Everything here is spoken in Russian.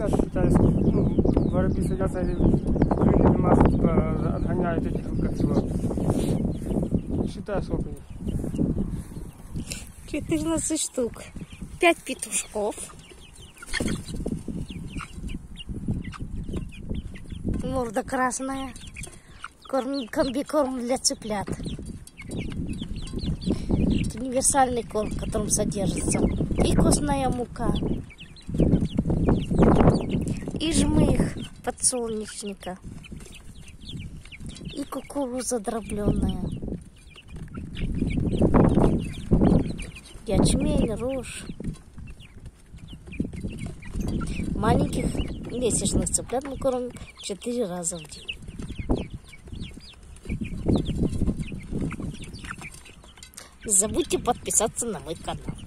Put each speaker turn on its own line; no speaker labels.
как считаешь, ну, воробьи садятся или крыльями машут, типа, отгоняют этих, как его, считай, сколько их?
14 штук. 5 петушков. Морда красная. Комбикорм для цыплят. Это универсальный корм, в котором содержится и костная мука, и жмых подсолнечника, и кукуруза дробленая, ячмень, рожь. Маленьких месячных цыплят мы кормим 4 раза в день. Не забудьте подписаться на мой канал.